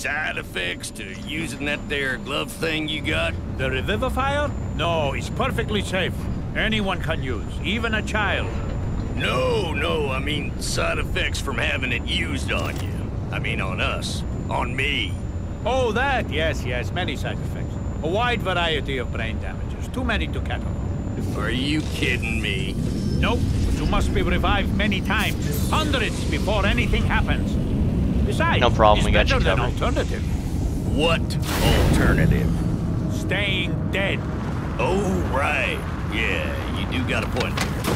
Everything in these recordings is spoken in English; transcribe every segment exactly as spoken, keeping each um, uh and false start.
side effects to using that there glove thing you got? The revivifier? No, it's perfectly safe. Anyone can use, even a child. No, no, I mean side effects from having it used on you. I mean on us. On me. Oh, that? Yes, yes, many side effects. A wide variety of brain damages. Too many to catalog. Are you kidding me? Nope, but you must be revived many times. Hundreds before anything happens. Besides, no problem, it's we got better you than covered. alternative. What alternative? Staying dead. Oh, right. Yeah, you do got a point.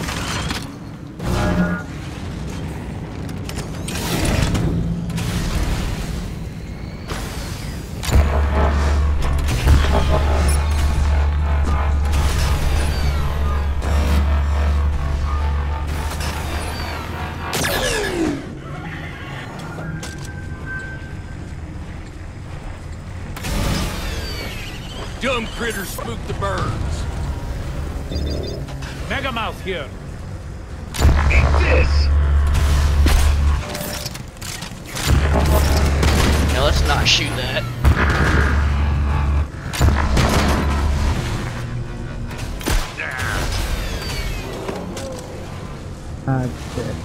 Dumb critters spook the birds. Megamouth here. Eat this! Now let's not shoot that. Ah, shit.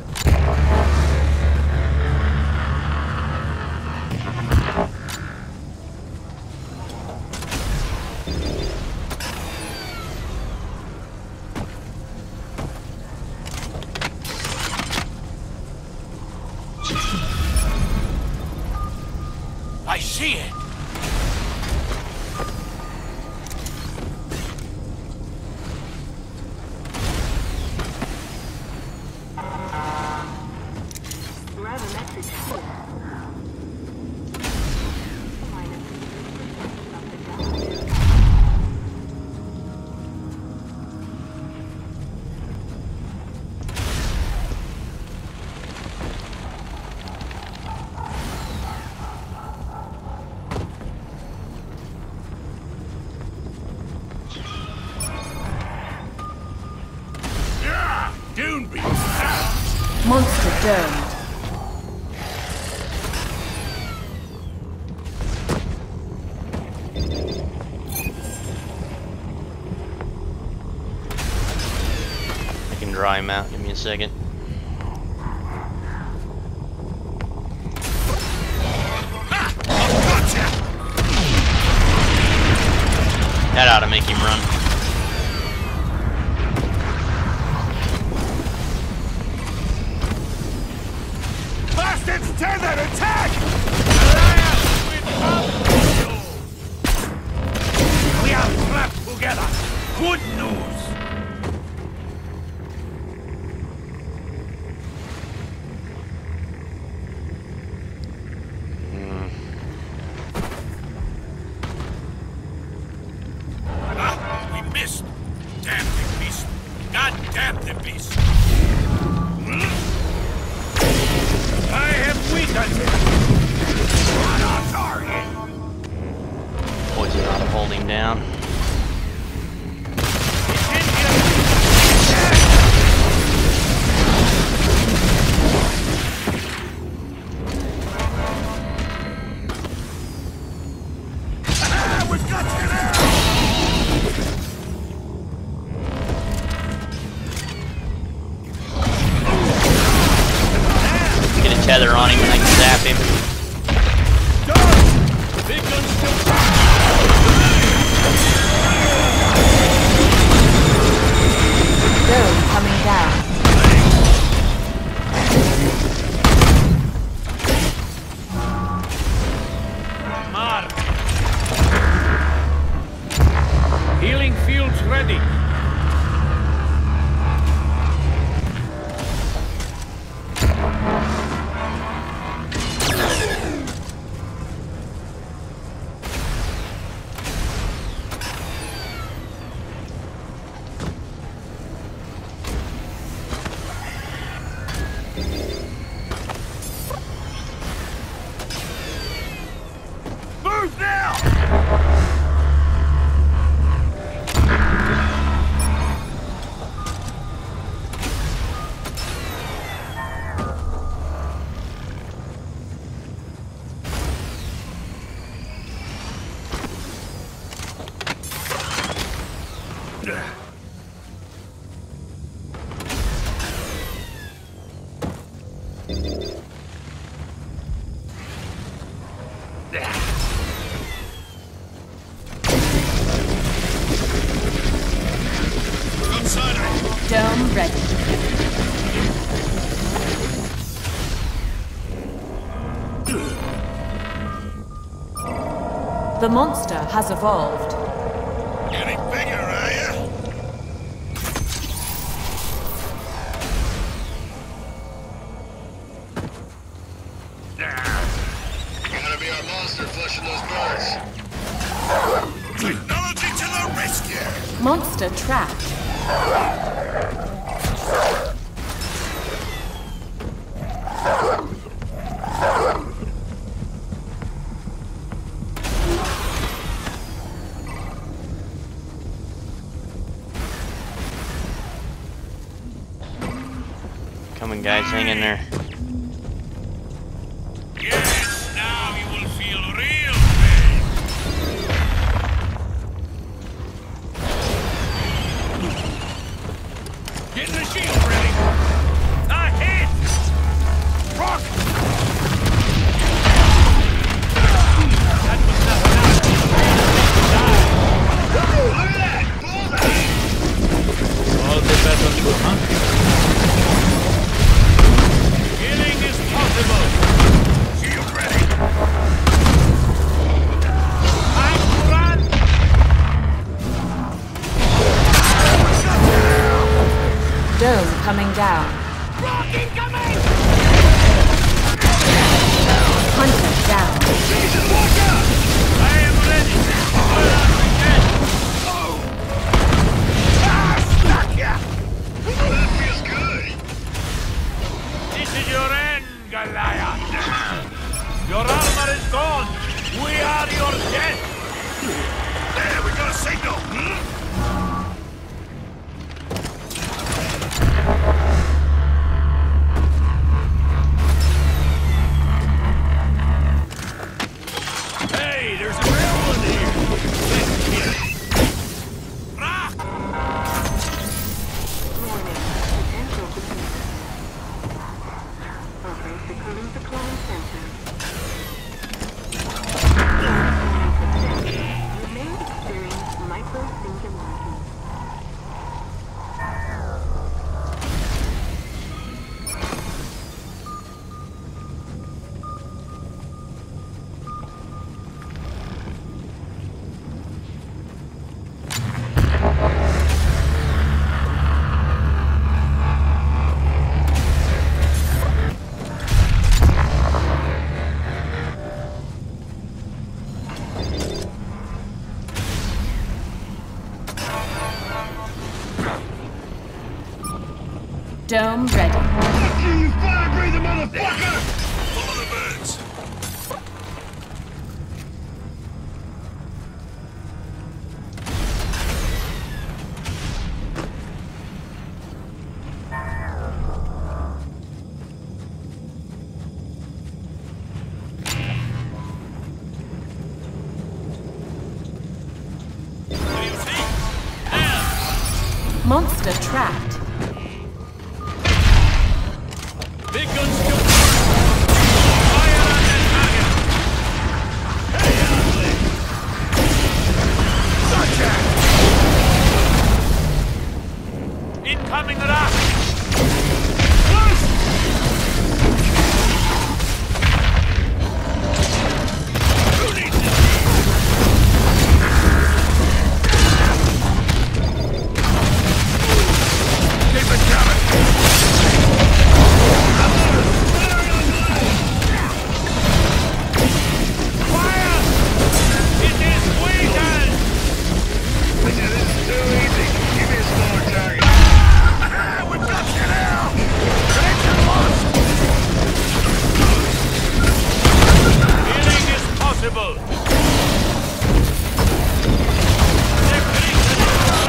I see it. You have a message here. Dune beast! Monster domed. I can dry him out. Give me a second. That ought to make him run. Bastards, turn that attack! We are trapped together. Good news. Ah, we missed. Damn the beast. God damn the beast. I have weakened him. On our target. Poison ought to hold him down. Ah, we've got you now! Get a tether on him and I can zap him. Big gun still Dome coming down. Mark. Healing fields ready. Outside of it. Dome ready. The monster has evolved. Getting bigger, are you? Gotta be our monster flushing those birds. Technology to the rescue! Monster trapped. Coming, guys, hang in there. Yes, now you will feel real pain. Getting the shield ready. A hit! Rock! That was not enough. Look at that! Bullseye! All the better for huh? Healing is possible. Shield ready. I'm run. Dome coming down. Rock incoming! Hunter down. Jesus, watch out! I am ready. All out we can. Ah, stuck ya! Oh, that feels good. This is your end, Goliath. Your armor is gone. We are your death. There, we got a signal. Hmm? Hey, there's a railroad here. Let's get it. Rock! Warning. Potential depleted. Over the current decline center. You may experience micro-singularity. Dome ready. Fuck you, you fire-breathing motherfucker! Follow the birds. What do you think? There! Monster trapped. Big guns still fire on that target! Hey, ugly! Gotcha! Incoming rock! Close! Who needs this? Keep it coming! Fire! It is weakened! This is too easy. Give me a smaller target. We got you now! Connection lost! Healing is possible! Definition is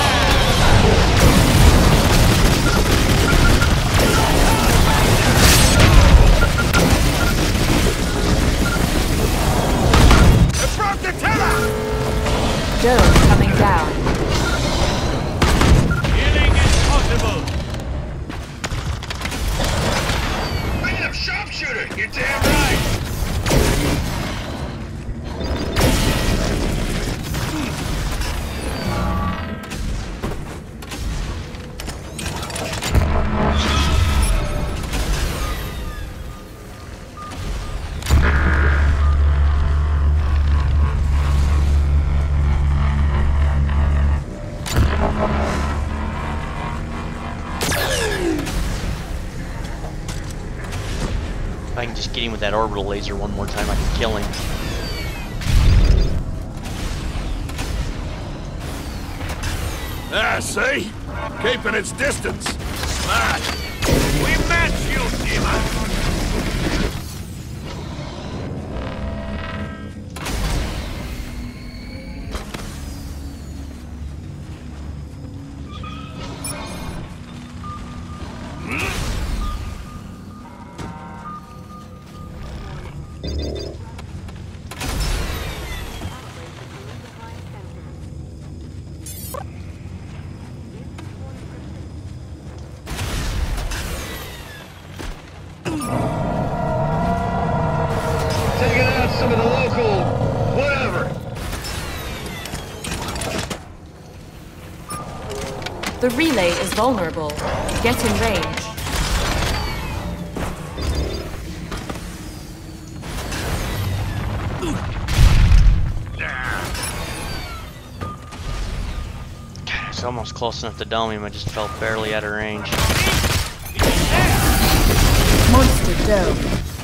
It broke the tiller! Dome coming down. Healing is possible! Bring up sharpshooter! You're damn right! with that orbital laser one more time, I can kill him. Ah, see? Keeping its distance. Smart. We match you, demon. Taking out some of the local whatever. The relay is vulnerable. Get in range. It's almost close enough to dome him, I just felt barely out of range. Monster dome.